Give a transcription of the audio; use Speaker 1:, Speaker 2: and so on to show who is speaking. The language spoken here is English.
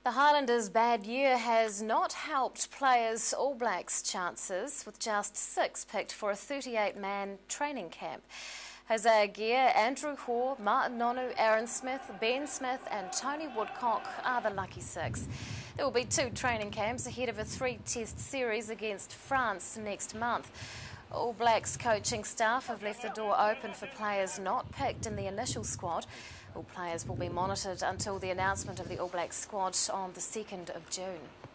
Speaker 1: The Highlanders' bad year has not helped players' All Blacks' chances, with just 6 picked for a 38-man training camp. Hosea Gear, Andrew Hoare, Martin Nonu, Aaron Smith, Ben Smith and Tony Woodcock are the lucky 6. There will be 2 training camps ahead of a 3-test series against France next month. All Blacks coaching staff have left the door open for players not picked in the initial squad. All players will be monitored until the announcement of the All Blacks squad on the 2nd of June.